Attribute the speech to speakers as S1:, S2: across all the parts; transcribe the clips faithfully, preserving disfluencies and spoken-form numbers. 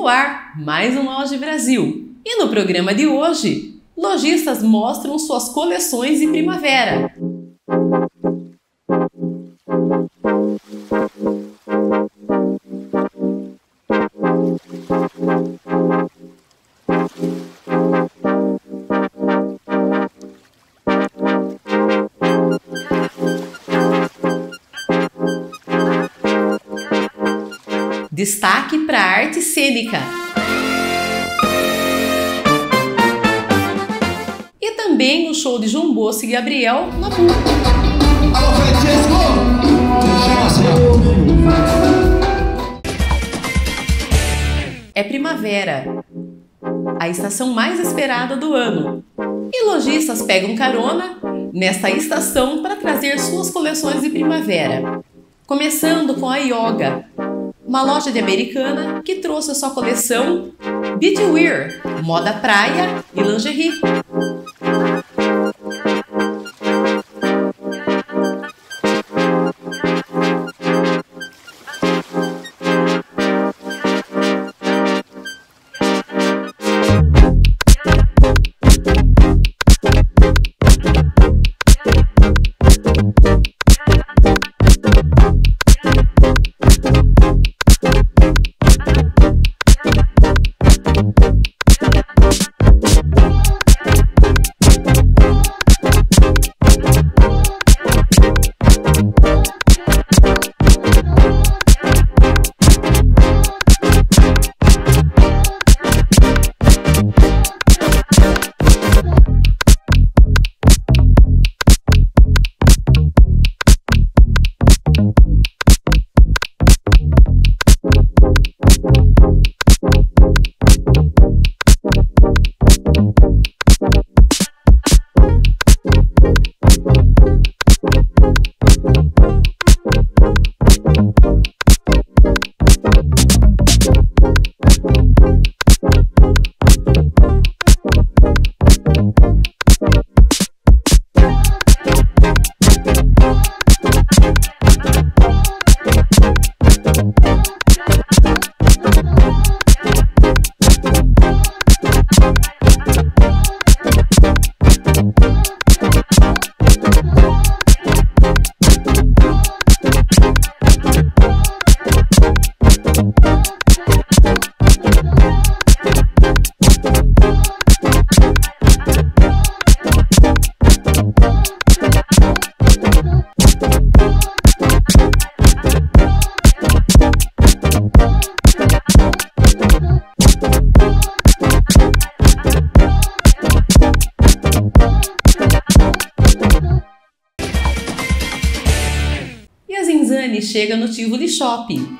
S1: No ar, mais um Auge Brasil. E no programa de hoje, lojistas mostram suas coleções de primavera. Destaque para a arte cênica. E também o show de João Bosco e Gabriel na P U. É primavera, a estação mais esperada do ano. E lojistas pegam carona nesta estação para trazer suas coleções de primavera. Começando com a Yoga, uma loja de Americana que trouxe a sua coleção Beachwear, moda praia e lingerie. Chega no Tivoli Shopping.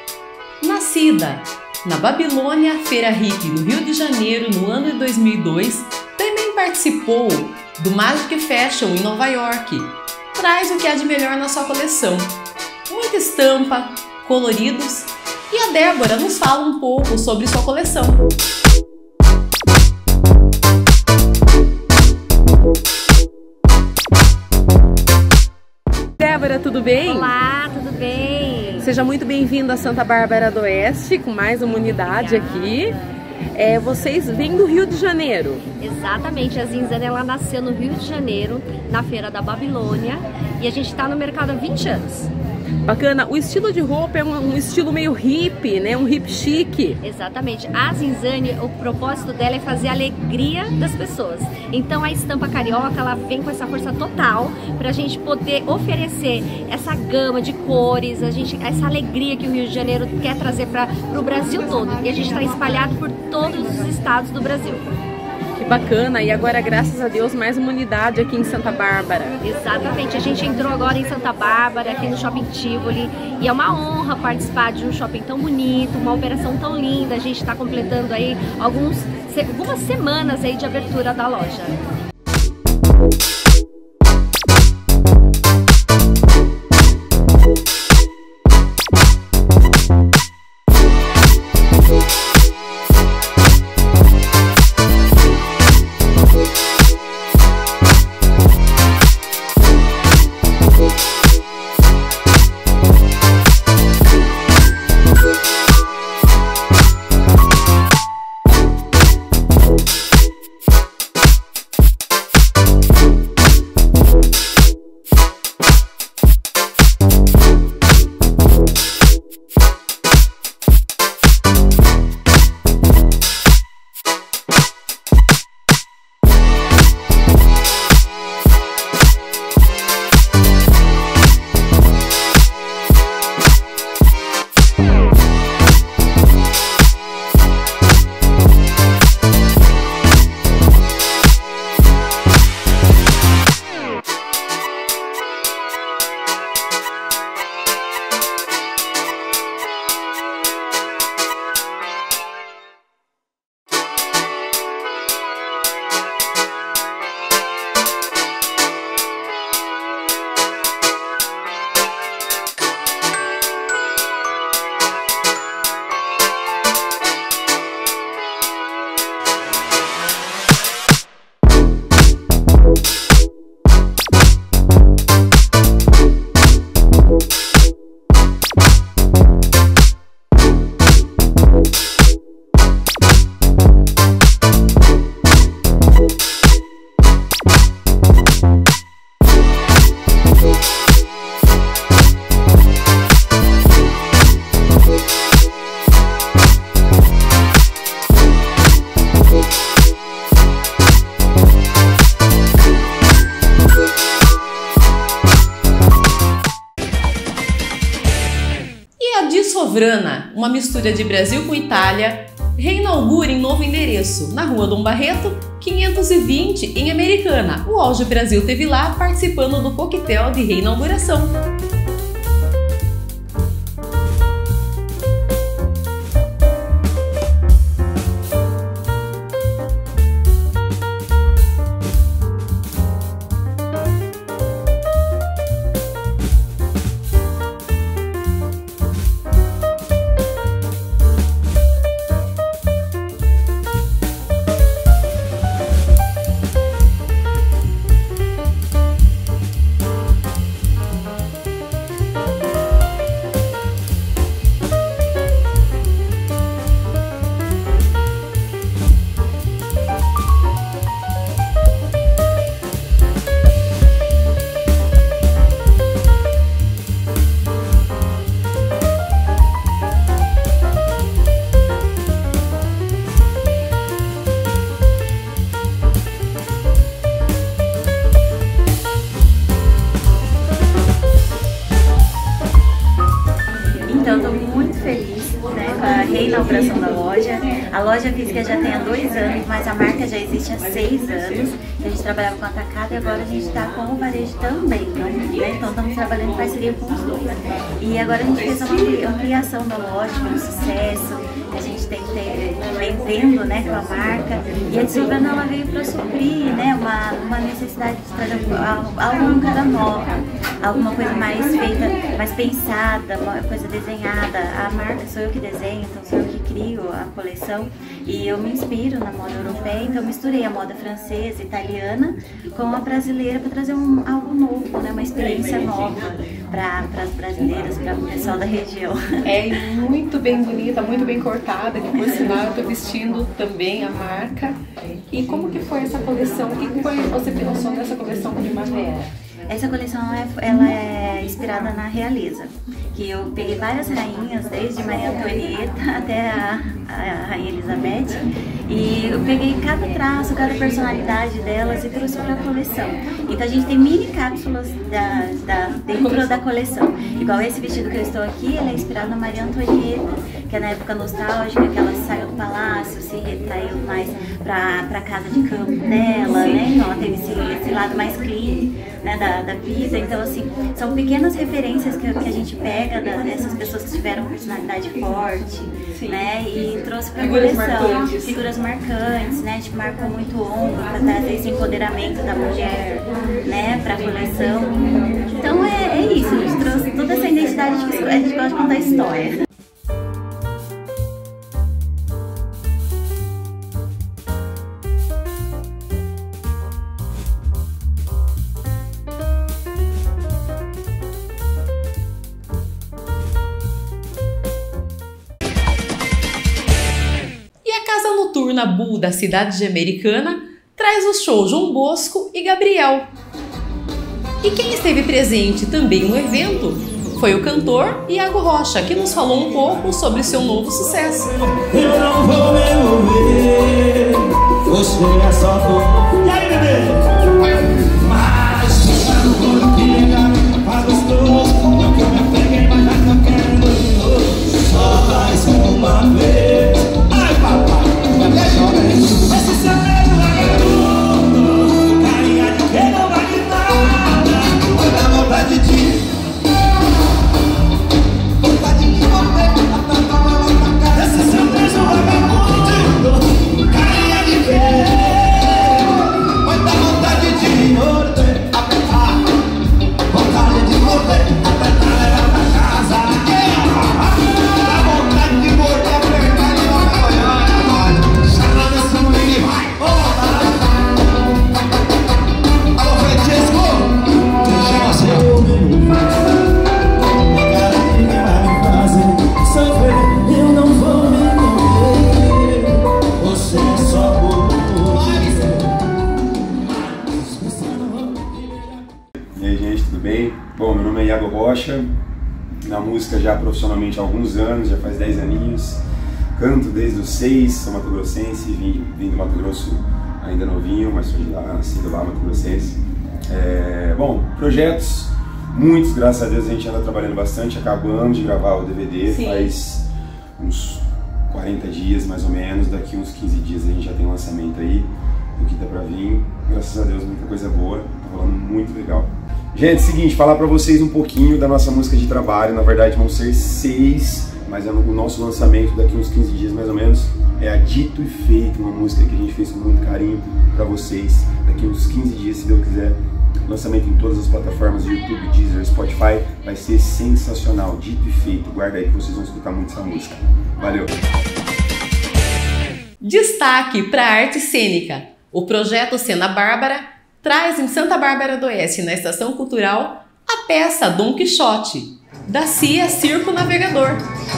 S1: Nascida na Babilônia Feira Hippie, no Rio de Janeiro, no ano de dois mil e dois, também participou do Magic Fashion em Nova York. Traz o que há de melhor na sua coleção. Muita estampa, coloridos. E a Débora nos fala um pouco sobre sua coleção. Débora, tudo bem?
S2: Olá, tudo bem?
S1: Seja muito bem-vindo a Santa Bárbara do Oeste, com mais uma unidade aqui. É, vocês vêm do Rio de Janeiro?
S2: Exatamente, a Zinzane ela nasceu no Rio de Janeiro, na Feira da Babilônia, e a gente está no mercado há vinte anos.
S1: Bacana, o estilo de roupa é um, um estilo meio hippie, né? Um hip chique.
S2: Exatamente, a Zinzane, o propósito dela é fazer a alegria das pessoas. Então a estampa carioca, ela vem com essa força total pra gente poder oferecer essa gama de cores, a gente, essa alegria que o Rio de Janeiro quer trazer para o Brasil todo. E a gente está espalhado por todos os estados do Brasil.
S1: Que bacana, e agora, graças a Deus, mais uma unidade aqui em Santa Bárbara.
S2: Exatamente, a gente entrou agora em Santa Bárbara, aqui no Shopping Tivoli, e é uma honra participar de um shopping tão bonito, uma operação tão linda. A gente está completando aí alguns, algumas semanas aí de abertura da loja.
S1: Novrana, uma mistura de Brasil com Itália, reinaugura em novo endereço, na Rua Dom Barreto, quinhentos e vinte, em Americana. O Auge Brasil teve lá participando do coquetel de reinauguração.
S3: Reinauguração da loja. A loja física já tem há dois anos, mas a marca já existe há seis anos. A gente trabalhava com atacado e agora a gente está com o varejo também, né? Então estamos trabalhando em parceria com os dois. E agora a gente fez uma ampliação da loja, foi um sucesso. A gente tem vendendo, né, com a marca, e a Desdobrando ela veio para suprir, né, uma, uma necessidade de trazer alguma cara nova, alguma coisa mais feita, mais pensada, uma coisa desenhada. A marca sou eu que desenho, então sou eu que crio a coleção e eu me inspiro na moda europeia, então misturei a moda francesa, italiana com a brasileira para trazer um, algo novo, né, uma experiência nova para as brasileiras, para o pessoal da região.
S4: É muito bem bonita, muito bem cortada, que por sinal eu estou vestindo também a marca. E como que foi essa coleção? O que foi você pensou nessa coleção de primavera?
S3: Essa coleção é, ela é inspirada na realeza, que eu peguei várias rainhas, desde Maria Antonieta até a, a Rainha Elizabeth, e eu peguei cada traço, cada personalidade delas e trouxe para a coleção. Então a gente tem mini cápsulas da, da, dentro da coleção. Igual esse vestido que eu estou aqui, ele é inspirado na Maria Antonieta, que é na época nostálgica, que ela saiu do palácio, se retraiu mais para a casa de campo dela, né? Então ela teve esse, esse lado mais clean, né, da, da vida. Então assim, são pequenas referências que, que a gente pega da, dessas pessoas que tiveram personalidade forte, sim, né, e trouxe para a coleção marcantes. Figuras marcantes, né, que marcou muito o ombro para trazer esse empoderamento da mulher, né, para a coleção. Então é, é isso, a gente trouxe toda essa identidade que a gente gosta de contar história.
S1: Noturna Bull da cidade de Americana traz o show João Bosco e Gabriel. E quem esteve presente também no evento foi o cantor Iago Rocha, que nos falou um pouco sobre seu novo sucesso.
S5: Eu não vou me envolver, você é só tu. E aí, bebê? Mas se eu não vou querer, faz gostoso. Eu que me peguei, mas já tô querendo de novo. Só mais uma vez. Ai, papai. Esse seu medo é tudo, carinha de quem não vale nada. Olha a vontade de vontade de morrer, esse seu beijo vagabundo, carinha de quem olha a vontade de morrer, apertar, vontade de morrer, apertar, levar pra casa. A vontade de morrer, apertar e levar pra casa.
S6: E aí, gente, tudo bem? Bom, meu nome é Iago Rocha, na música já profissionalmente há alguns anos, já faz dez aninhos. Canto desde os seis, sou mato-grossense, vim, vim do Mato Grosso ainda novinho, mas sou de lá, nascido lá, mato-grossense. É, bom, projetos Muitos, graças a Deus, a gente anda trabalhando bastante. Acabamos de gravar o D V D. Sim. Faz uns quarenta dias, mais ou menos. Daqui uns quinze dias a gente já tem um lançamento aí do que tá pra vir. Graças a Deus, muita coisa boa. Tá rolando muito legal. Gente, seguinte, falar pra vocês um pouquinho da nossa música de trabalho. Na verdade vão ser seis, mas é o nosso lançamento daqui uns quinze dias mais ou menos. É a Dito e Feito, uma música que a gente fez com muito carinho pra vocês. Daqui uns quinze dias, se Deus quiser. Lançamento em todas as plataformas, YouTube, Deezer, Spotify. Vai ser sensacional, Dito e Feito. Guarda aí que vocês vão escutar muito essa música. Valeu!
S1: Destaque para a arte cênica. O projeto Cena Bárbara traz em Santa Bárbara do Oeste, na Estação Cultural, a peça Dom Quixote, da C I A Circo Navegador.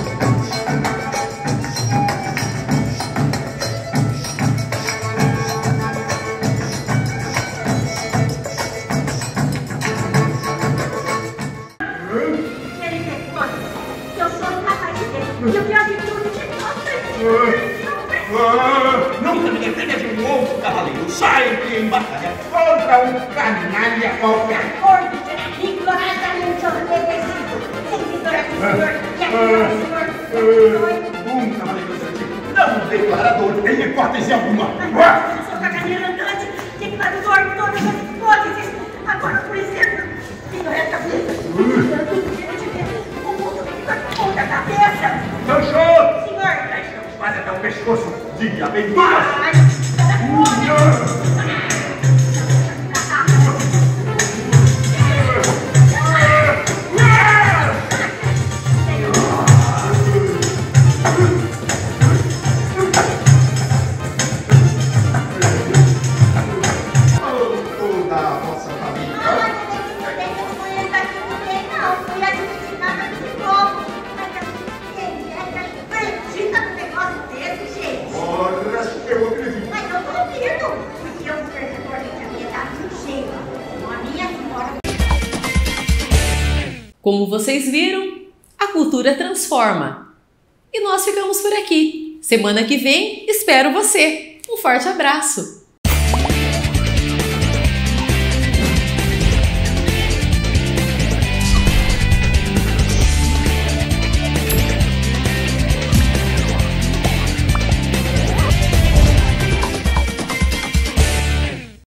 S7: Nunca me defenda de um outro cavaleiro. Sai em batalha contra um canalha qualquer. Ignorosamente obedecido. Sem vitória do senhor. E aqui é o senhor. Um cavaleiro antigo, não declarador em hipótese alguma.
S8: Eu sou caganeiro andante, declarador de todas as hipóteses. Agora, por exemplo, tenho essa cabeça. Tanto que eu te ver o mundo fica com a cabeça.
S7: Sancho!
S8: Senhor!
S7: Quase até o pescoço de aventuras!
S8: Ai, para fora!
S1: Como vocês viram, a cultura transforma. E nós ficamos por aqui. Semana que vem, espero você. Um forte abraço!